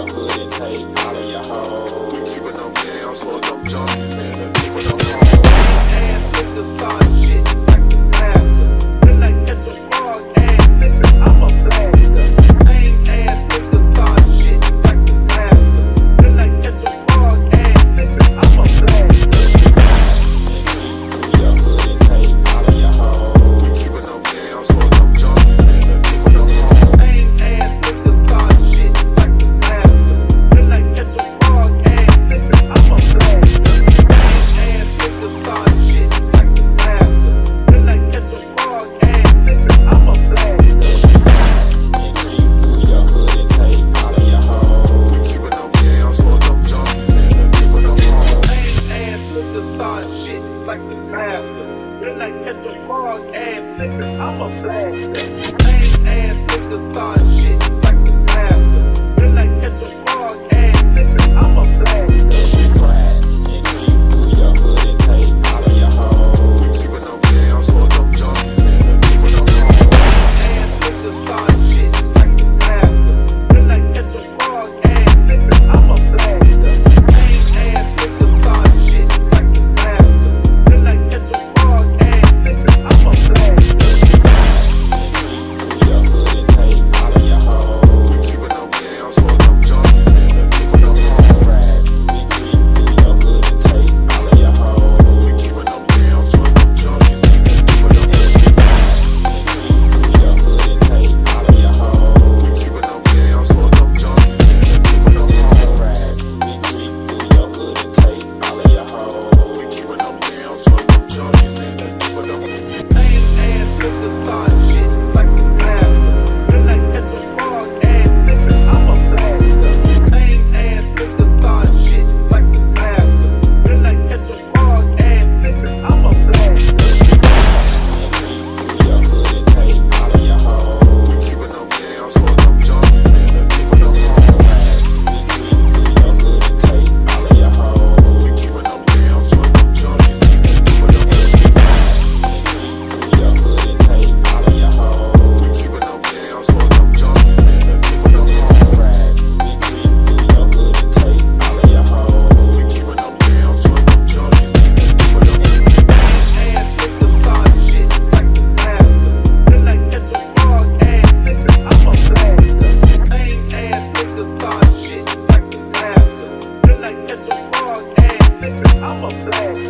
hood and take all of your hoes. We keep it on chaos for them junkies and the people don't know. Ass niggas start shit like the master. Feel like that's a frog ass nigga, I'm a blaster. Same ass niggas start shit like the master. Feel like that's a frog ass nigga, I'm a blaster. Your hood and take all of your hoes. We keep it on chaos for them junkies and the people don't know. Same ass niggas start shit like the master. Feel like that's a frog ass nigga, I'm a blaster. Same ass niggas start shit like the master. Feel like that's a frog ass nigga, I'm a blaster. Your hood and take all of your hoes. We keep it on chaos for them junkies and the people don't know. Same ass niggas start shit like the master. Feel like that's a frog ass nigga, I'm a blaster. Same ass niggas start shit like the master. Feel like that's a frog ass nigga, I'm a blaster. Crash, your hood and take all of your hoes. We keep it on chaos for them junkies and the people don't know. Ass niggas start shit like the master. Feel like that's a frog ass nigga, I'm a blaster. Same ass niggas start shit like the master. Feel like that's a frog ass nigga, I'm a blaster. Your hood and take all of your hoes. We keep it on chaos for them junkies and the people don't know. Crash, your hood and take all of your hoes. We keep it on chaos for them junkies and the people don't know. Your hood and take all of your hoes. We keep it on chaos for them junkies and the people don't know. Crash, your hood and take all of your hoes. We keep it on chaos for them junkies and the people don't know. Same ass niggas start shit like the master. Feel like that's a frog ass nigga, I'm a blaster. Same ass niggas start shit like the master. Feel like that's a frog ass nigga, I'm a blaster. Your hood and take all of your hoes. We keep it on chaos for them junkies and the people don't know. Your hood and take all of your hoes. We keep it on chaos for them junkies and the people don't know. Your hood and take all of your hoes. We keep it on chaos for them junkies and the people don't know. Your hood and take all of your hoes. We keep it on chaos for them junkies and the people don't know. Ass niggas start shit like the master. Feel like that's a frog ass nigga, I'm a blaster. Same ass niggas start shit like the master. Feel like that's a frog ass nigga, I'm a blaster.